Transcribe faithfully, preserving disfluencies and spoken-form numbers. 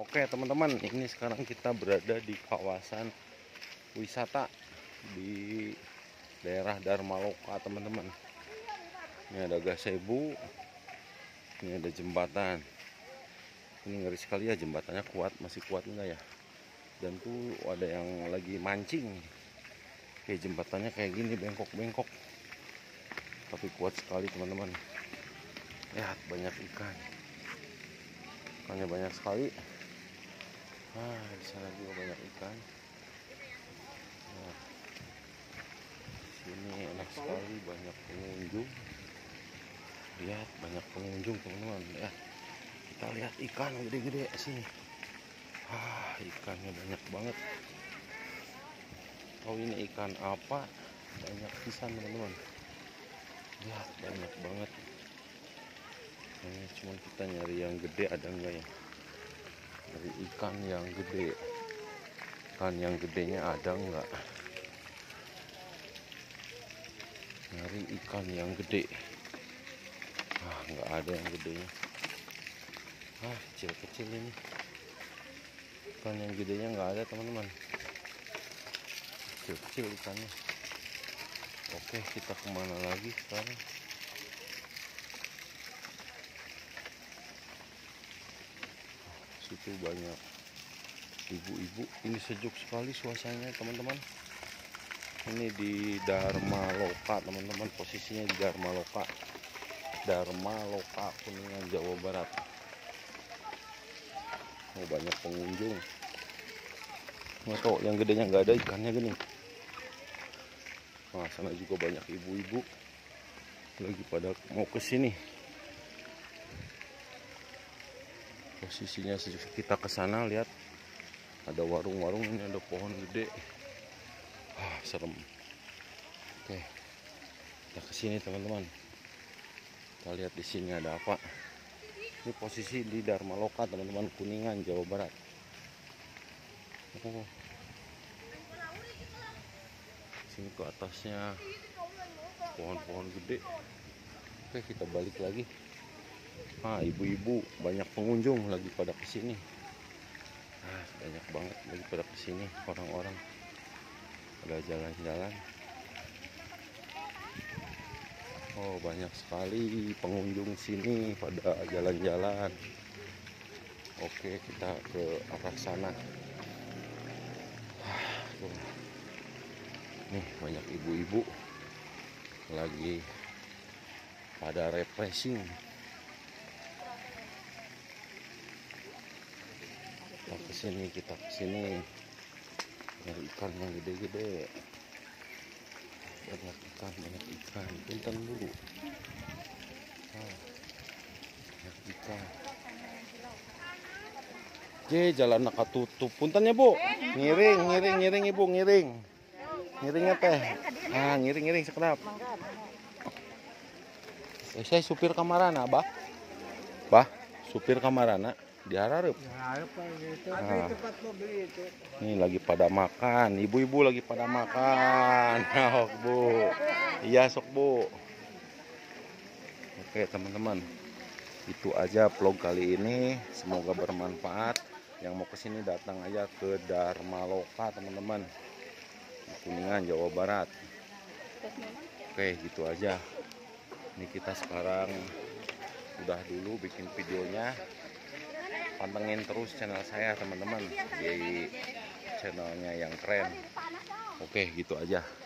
Oke teman-teman, ini sekarang kita berada di kawasan wisata di daerah Dharmaloka teman-teman. Ini ada gazebo, ini ada jembatan. Ini ngeri sekali ya, jembatannya kuat, masih kuat enggak ya? Dan tuh ada yang lagi mancing. Kayak jembatannya kayak gini, bengkok-bengkok, tapi kuat sekali teman-teman. Lihat banyak ikan, ikannya banyak sekali. Nah, di sana juga banyak ikan. Nah, sini enak sekali, banyak pengunjung. Lihat banyak pengunjung teman-teman. Ya, kita lihat ikan gede-gede sini. Ah, ikannya banyak banget. Oh, ini ikan apa? Banyak pisan teman-teman. Lihat banyak banget. Ini cuma kita nyari yang gede, ada enggak ya? Dari ikan yang gede, ikan yang gedenya ada enggak? Nyari ikan yang gede. Ah, enggak ada yang gedenya. Ah, kecil-kecil ini. Ikan yang gedenya enggak ada teman-teman. Kecil-kecil ikannya. Oke, kita kemana lagi sekarang? Situ banyak ibu-ibu. Ini sejuk sekali suasananya teman-teman. Ini di Dharmaloka teman-teman, posisinya di Dharmaloka Dharmaloka Kuningan, Jawa Barat. Oh, banyak pengunjung. Nggak tahu yang gedenya nggak ada ikannya gini. Nah, sana juga banyak ibu-ibu lagi pada mau ke sini. Posisinya kita ke sana, lihat ada warung-warung, ini ada pohon gede. Ah, serem. Oke, kita ke sini teman-teman. Kita lihat di sini ada apa. Ini posisi di Dharmaloka teman-teman, Kuningan, Jawa Barat. Oh. Sini ke atasnya pohon-pohon gede. Oke, kita balik lagi. Ah, ibu-ibu, banyak pengunjung lagi pada kesini. Ah, banyak banget lagi pada kesini orang-orang. Pada jalan-jalan. Oh, banyak sekali pengunjung sini pada jalan-jalan. Oke, kita ke arah sana. Ah, nih banyak ibu-ibu lagi pada refreshing. Kita kesini, kita kesini nyari ikan yang gede-gede. Banyak ikan, banyak ikan. Punten dulu. Ah, banyak ikan. J, jalan nak tutup. Puntennya bu, ngiring, ngiring, ngiring ibu, ngiring. Ngiringnya teh. Ah, ngiring, ngiring sekedap. Eh, saya supir kamarana, bah. Bah, supir kamarana. Diharap. Nah, ini lagi pada makan, ibu-ibu lagi pada makan. Oh, bu, iya sok bu. Oke teman-teman, itu aja vlog kali ini. Semoga bermanfaat. Yang mau kesini datang aja ke Dharmaloka teman-teman, Kuningan, Jawa Barat. Oke, gitu aja. Ini kita sekarang udah dulu bikin videonya. Pantengin terus channel saya teman-teman, di channelnya yang keren. Oke, gitu aja.